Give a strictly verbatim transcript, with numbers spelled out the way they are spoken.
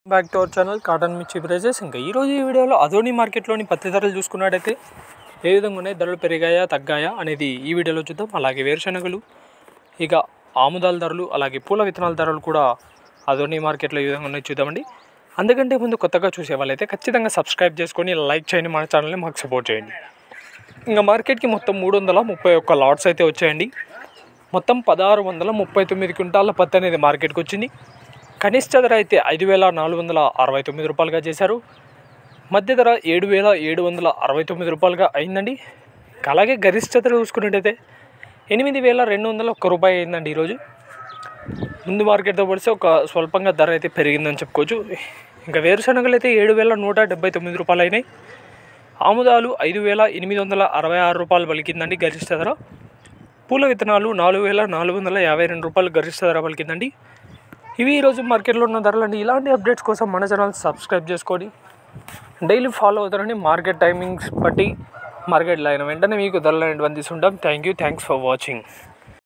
Back to our channel cotton mirchi prices. ఇంకా ఈరోజు ఈ వీడియోలో అదోని మార్కెట్లోని పత్తి ధరలు చూసుకున్నట్టయితే ఏ విధంగా ఉన్నాయి, ధరలు పెరిగాయా తగ్గాయా అనేది ఈ వీడియోలో చూద్దాం. అలాగే వేరుశనగలు, ఇక ఆముదాల ధరలు, అలాగే పూల విత్తనాల ధరలు కూడా అదోని మార్కెట్లో ఏ విధంగా ఉన్నాయి చూద్దామండి. అందుకంటే ముందు కొత్తగా చూసే వాళ్ళైతే ఖచ్చితంగా సబ్స్క్రైబ్ చేసుకొని లైక్ చేయండి, మన ఛానల్ని మాకు సపోర్ట్ చేయండి. ఇంకా మార్కెట్కి మొత్తం మూడు వందల ముప్పై ఒక్క లాట్స్ అయితే వచ్చాయండి. మొత్తం పదహారు వందల ముప్పై తొమ్మిది క్వింటాల పత్తి అనేది మార్కెట్కి వచ్చింది. కనిష్ట ధర అయితే ఐదు వేల నాలుగు వందల అరవై తొమ్మిది రూపాయలుగా చేశారు. మధ్య ధర ఏడు వేల ఏడు వందల అరవై తొమ్మిది రూపాయలుగా అయిందండి. అలాగే గరిష్ట ధర చూసుకున్నట్టయితే ఎనిమిది వేల రెండు వందల ఒక్క రూపాయి అయిందండి. ఈరోజు ముందు మార్కెట్తో పోలిస్తే ఒక స్వల్పంగా ధర అయితే పెరిగిందని చెప్పుకోవచ్చు. ఇంకా వేరుశనగలు అయితే ఏడు వేల నూట డెబ్బై తొమ్మిది రూపాయలు అయినాయి. ఆముదాలు ఐదు వేల ఎనిమిది వందల అరవై ఆరు రూపాయలు పలికిందండి గరిష్ట ధర. పూల విత్తనాలు నాలుగు వేల నాలుగు వందల యాభై రెండు రూపాయలు గరిష్ట ధర పలికిందండి. ఇవి ఈరోజు మార్కెట్లో ఉన్న ధరలండి. ఇలాంటి అప్డేట్స్ కోసం మన ఛానల్ సబ్స్క్రైబ్ చేసుకొని డైలీ ఫాలో అవుతారని మార్కెట్ టైమింగ్స్ బట్టి మార్కెట్లో అయిన వెంటనే మీకు ధరలు అనేటువంటి తీసుకుంటాం. Thank you thanks for watching.